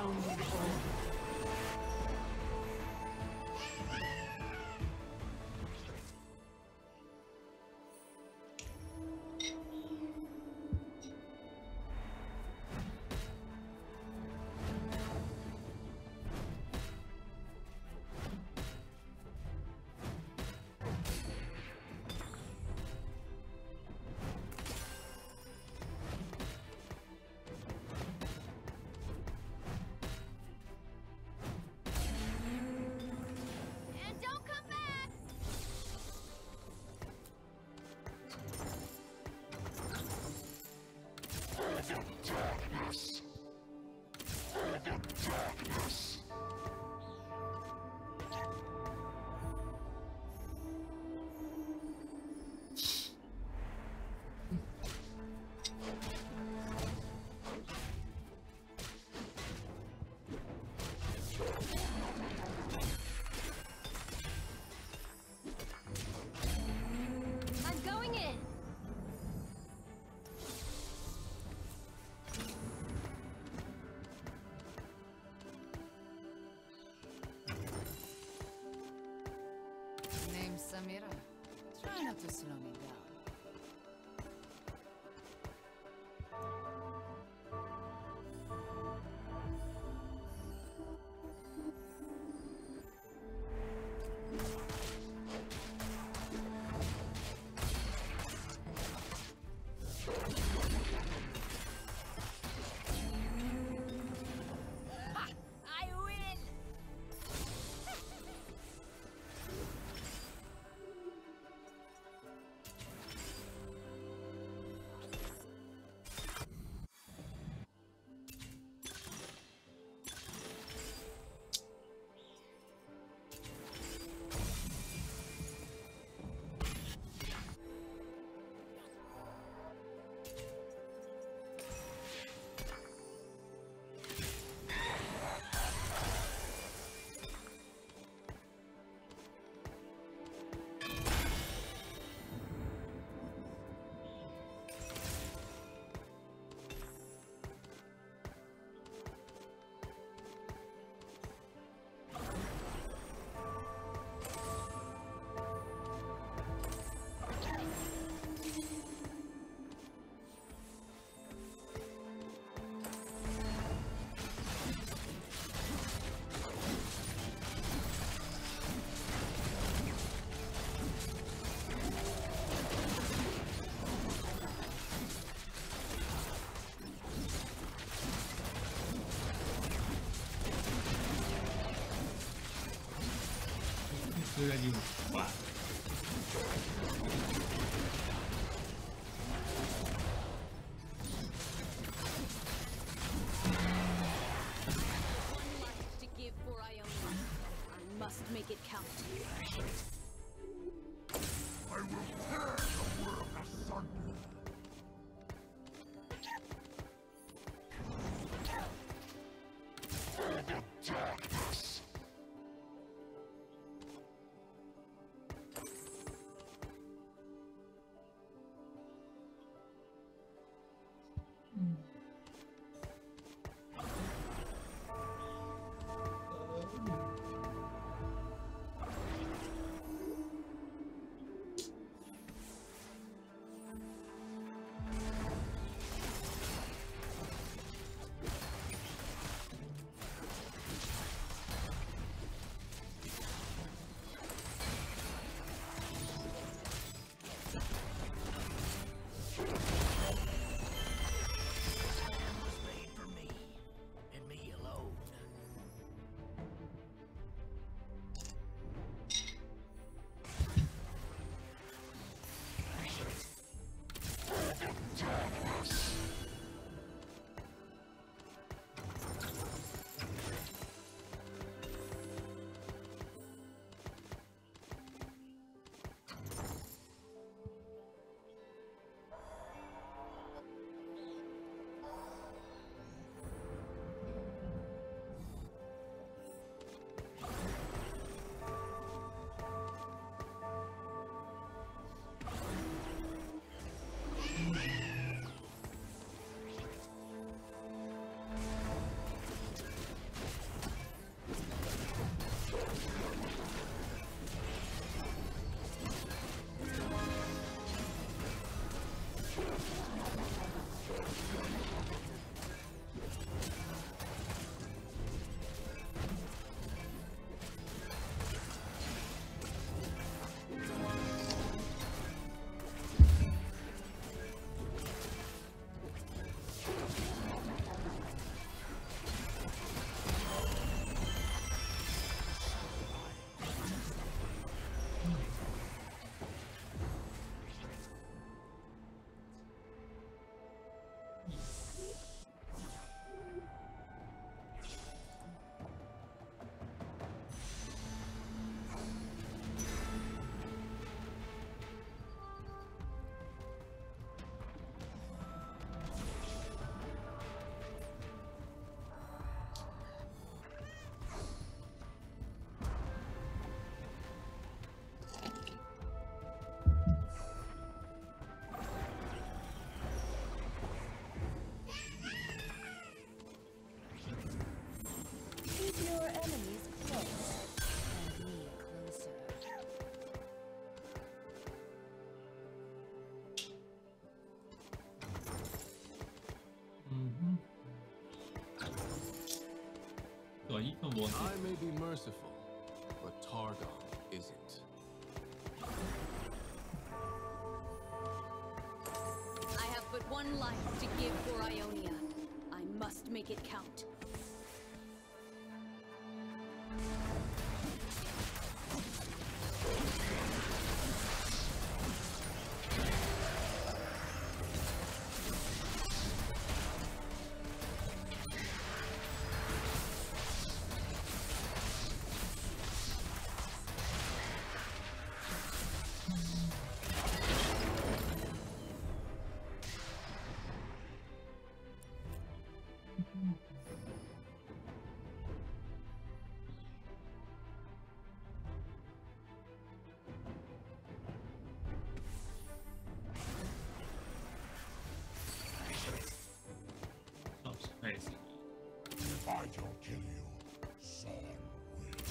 Round one. And don't come back! Darkness! For the darkness! I'm going in! Name's Samira. Try not to slow me down. Ha! I win! Đưa gì quả One life to give for Iona. I must make it count. I will tear the world asunder! For the darkness! 뭔지. I may be merciful, but Targon isn't. I have but one life to give for Ionia. I must make it count. Crazy. If I don't kill you, Zon will.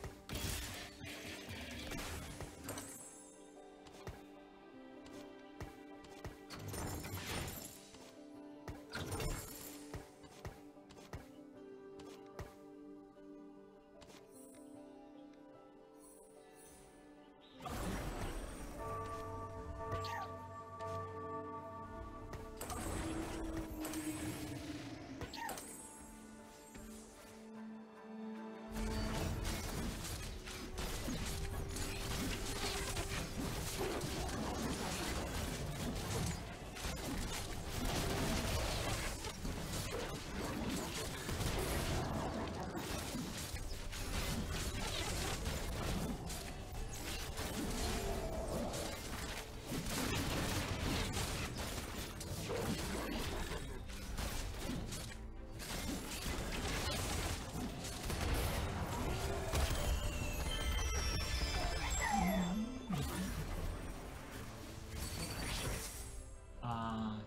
아,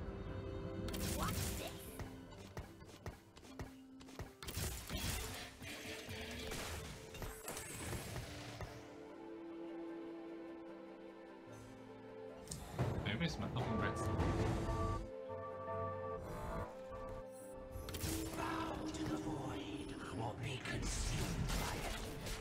maybe it's my fucking red. Bow to the void, or be consumed by it.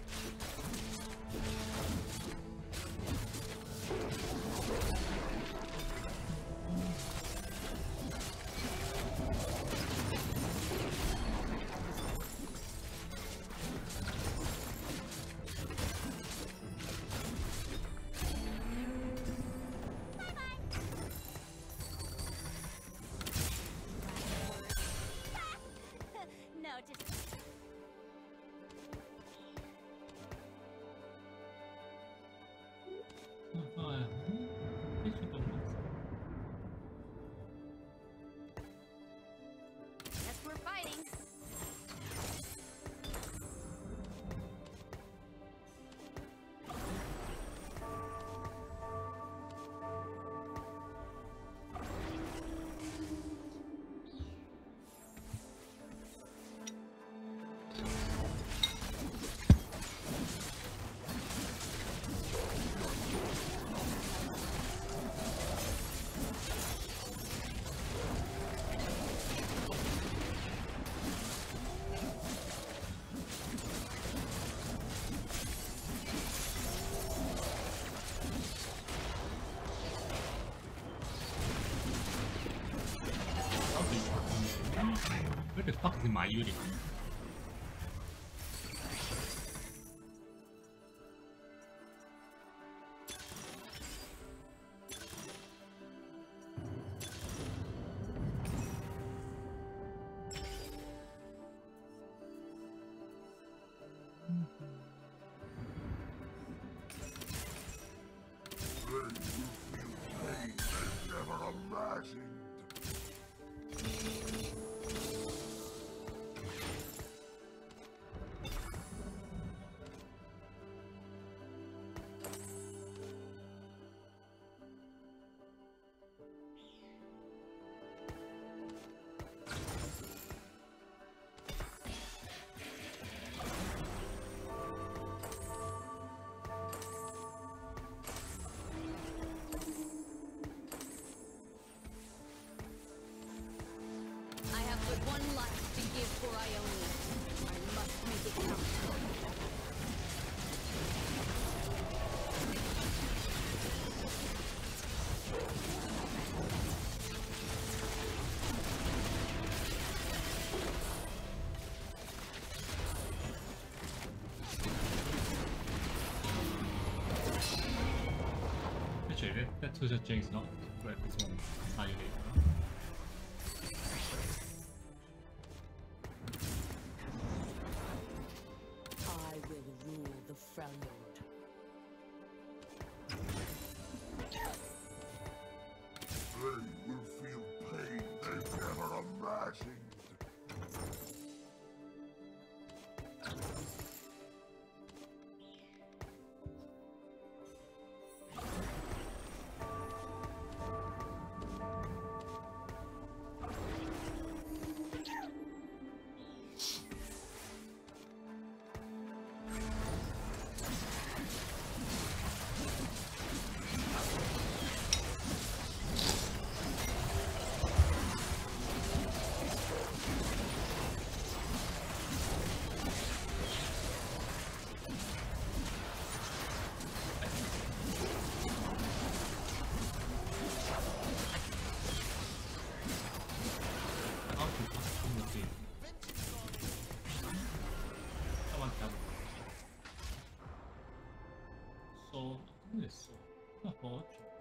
No, just 아, 필수도 없어. guess we're fighting. 왜 이렇게 fucking 마유리? Then you feel pain I never imagined. I have but one life to give for Ionia. I must make it count. Actually, that Tutor Jing is not correct. This one entirely. I will rule the Freljord. They will feel pain they've never imagined. So, this the forge.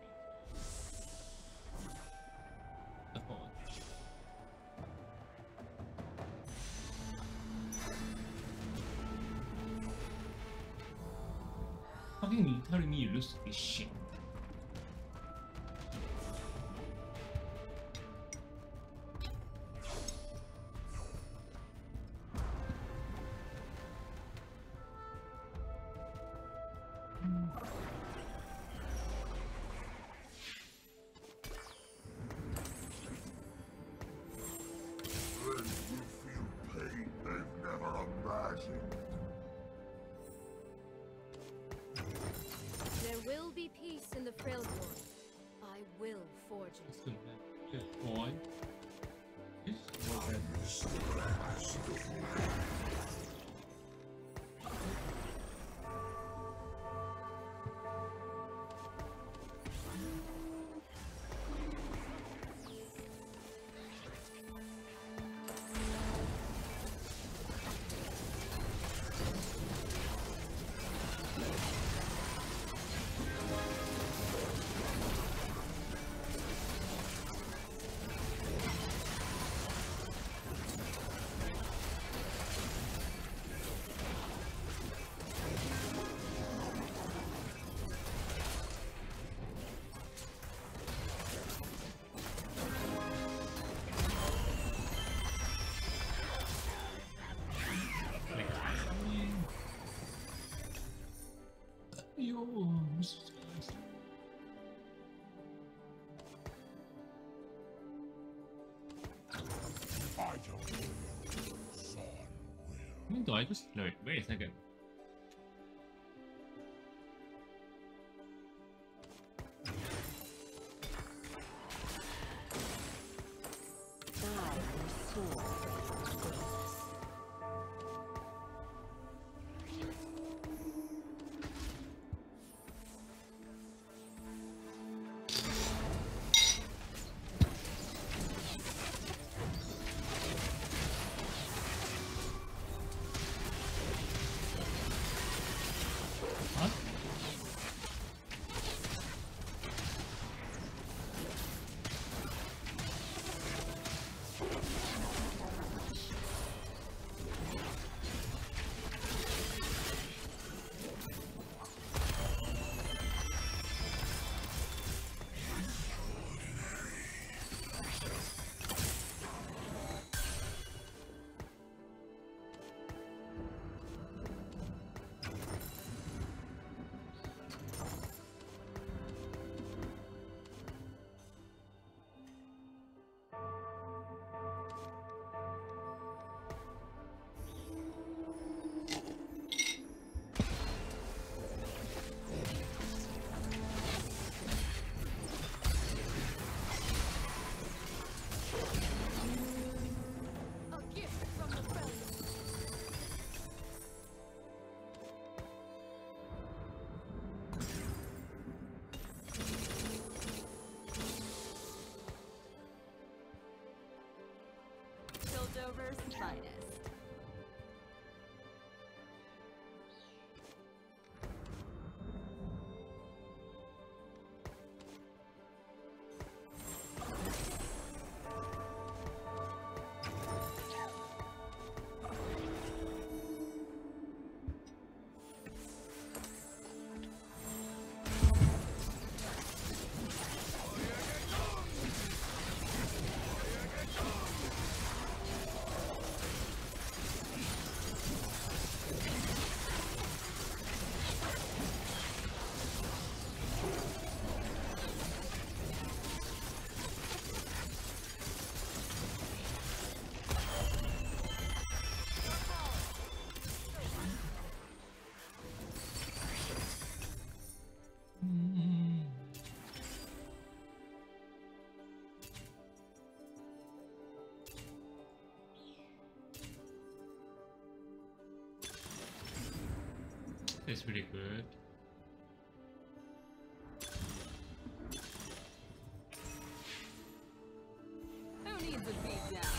The forge. Fucking you telling me you lose to this shit. They will feel pain they've never imagined. There will be peace in the Freljord. I will forge it. Still that good boy. He's still that. Yours. I don't know. Zon will. When do I just learn? Wait a second. I will soar to greatness. What? A gift from the Freljord. Piltover's finest. is pretty good. Who needs a beat down?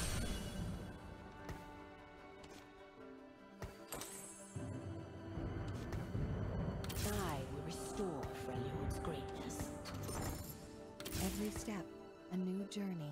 I will restore Freljord's greatness. Every step, a new journey.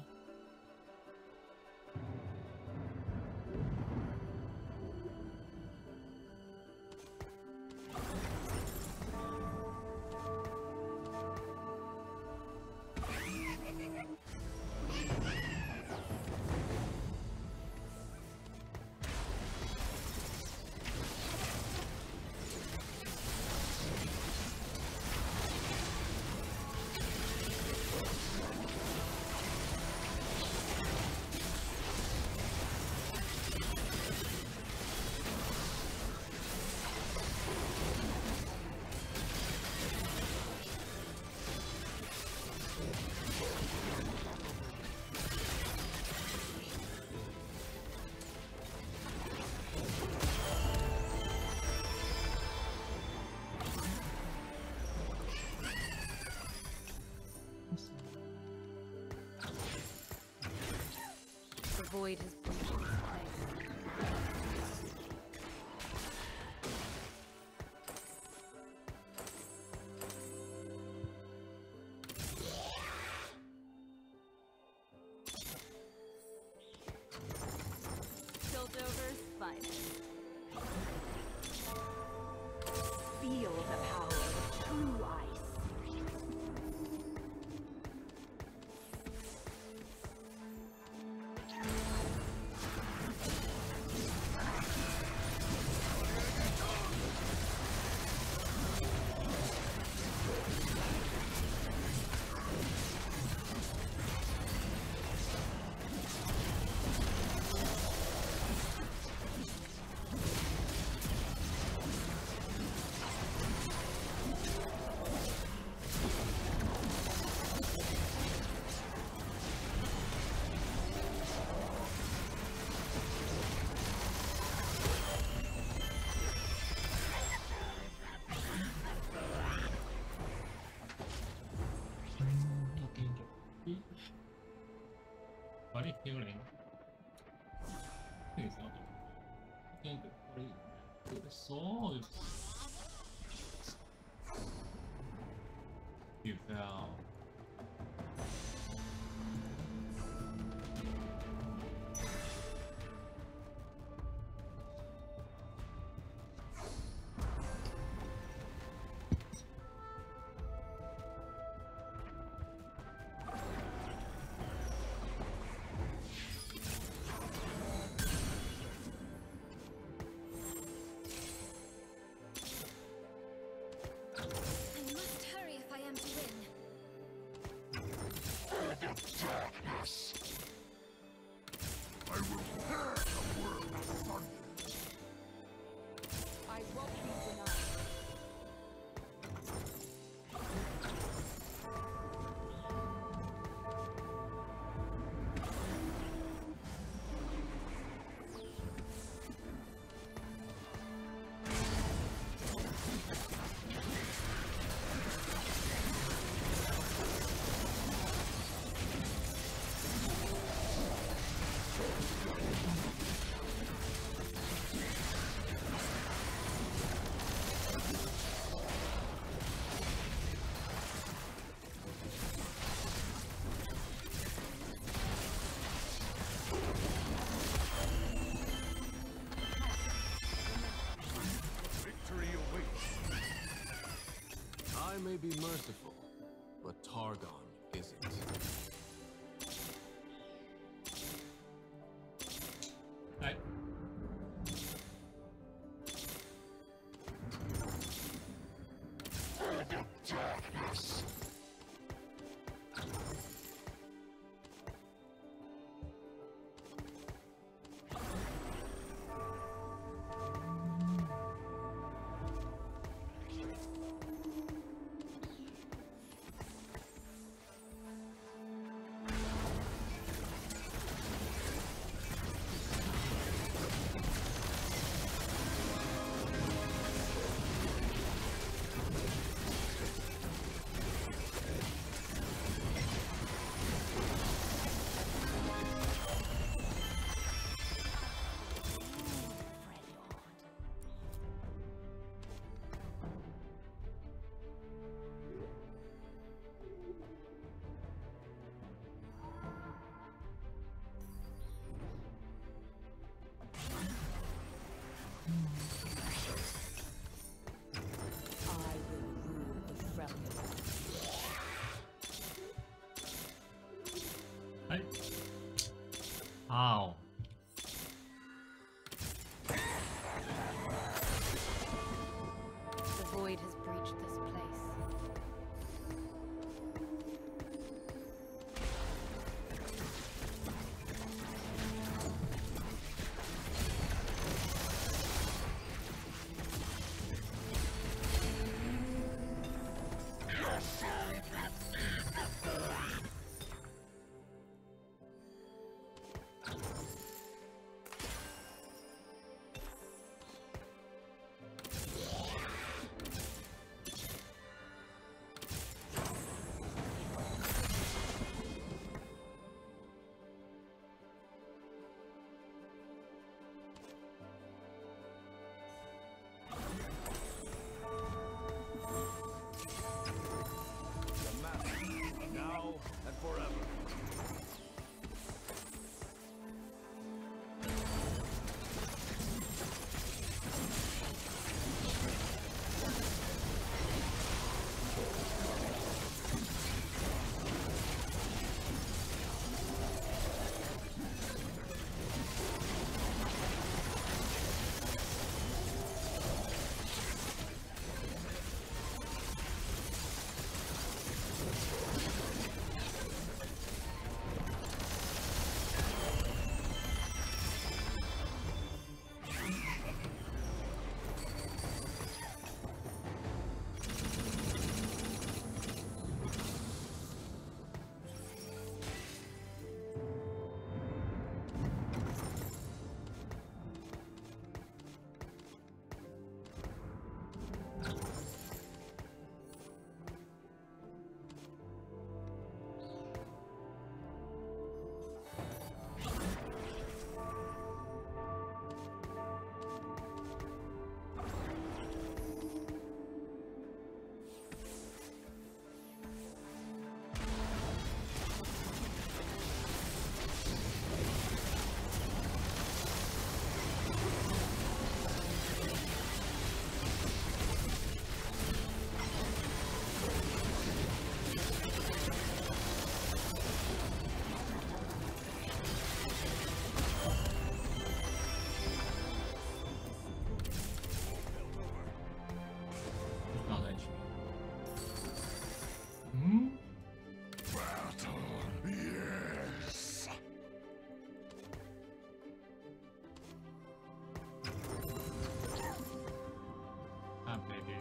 The void has breached its place. Piltover's finest. Feel the power of true ice. Body healing. Things not. I think the soul is. You fell. I must hurry if I am to win. Darkness. I will tear the world asunder. I won't be denied. Victory awaits. I may be merciful, but Targon isn't. Hi. Darkness. Right? How? The void has breached this place. Now and forever. Yes. Ah, baby.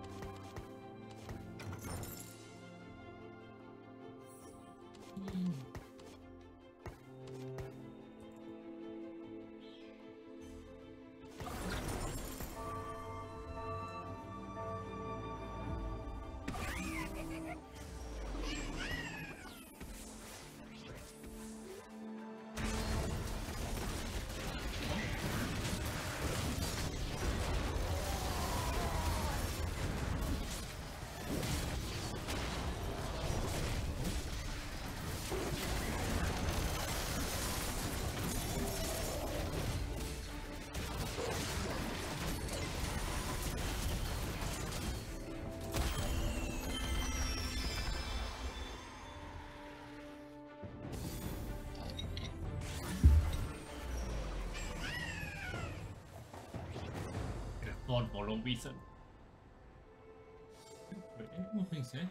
Thorn for no reason. Wait, any more things here?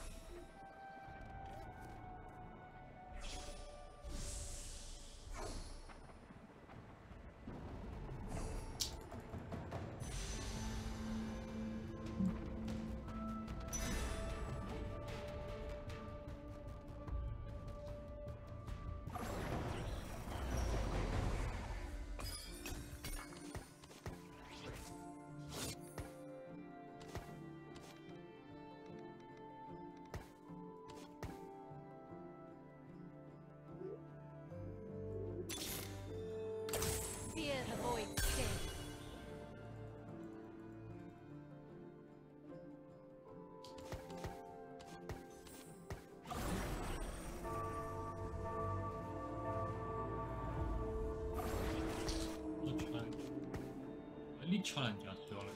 Fear the void stay. No challenge. I need challenge after all.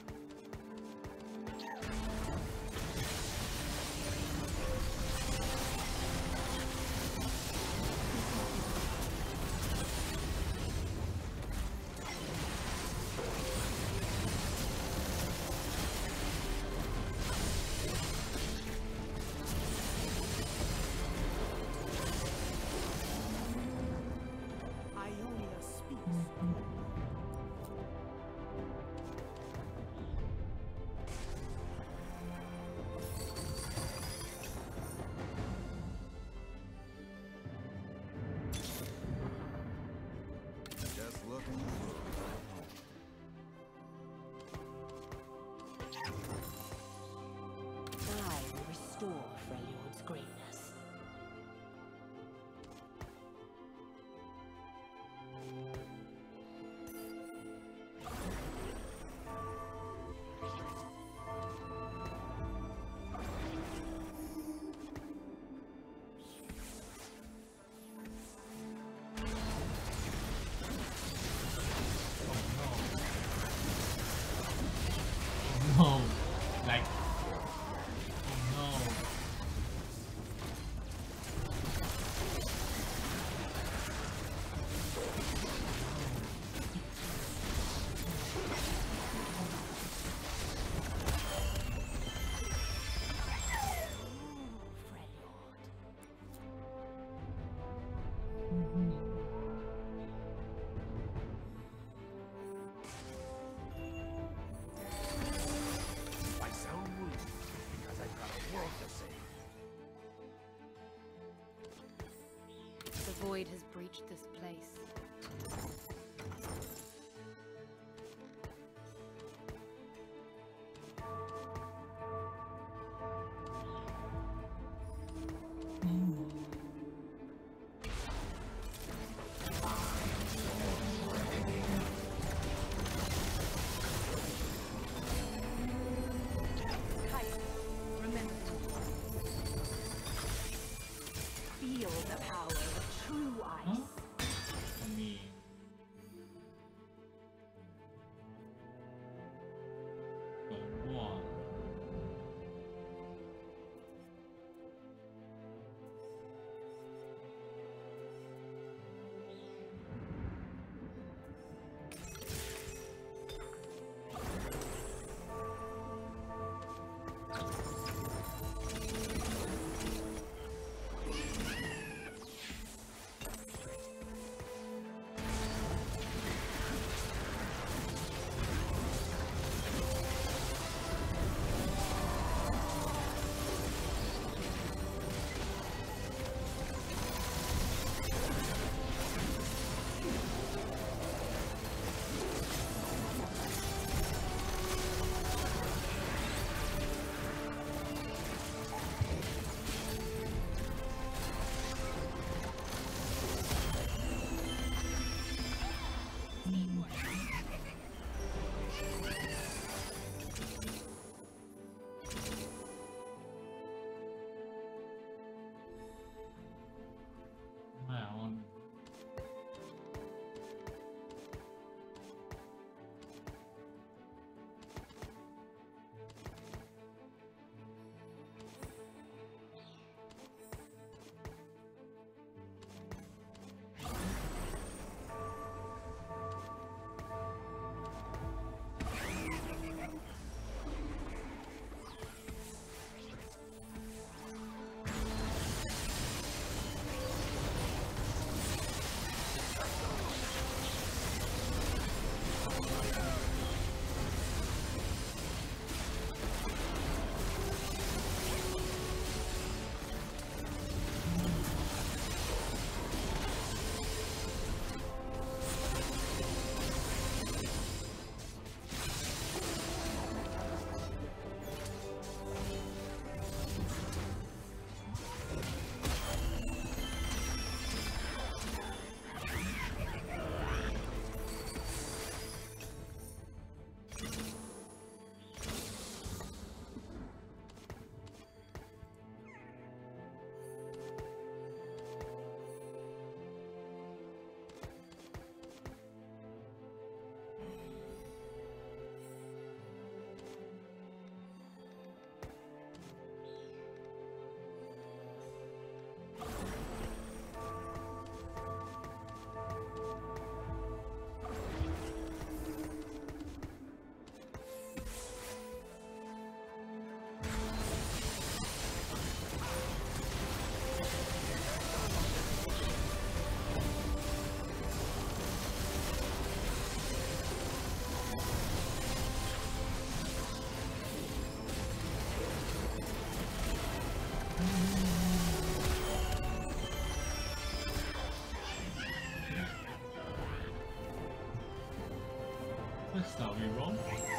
void has breached this place. Remember, feel the power of true ice. I mean, but one. Wow. Let's start reroll.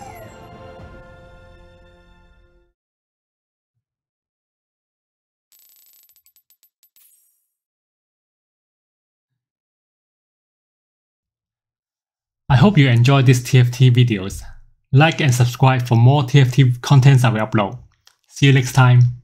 I hope you enjoyed these TFT videos. Like and subscribe for more TFT contents I will upload. See you next time.